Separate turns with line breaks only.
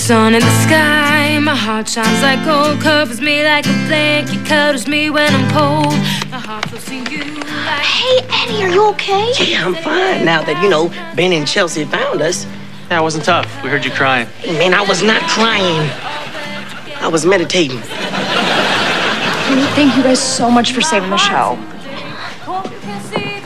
sun in the sky, my heart shines like gold, covers me like a blanket, cuddles me when I'm cold. My heart flows to you like...
Hey, Eddie, are you okay?
Yeah, I'm fine now that, you know, Ben and Chelsea found us.
Yeah, it wasn't tough. We heard you crying.
Hey, man, I was not crying. I was meditating.
Thank you guys so much for saving the show.
Hope you can see